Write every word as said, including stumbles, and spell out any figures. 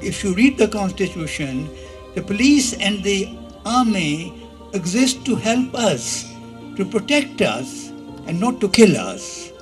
If you read the Constitution, the police and the army exist to help us, to protect us, and not to kill us.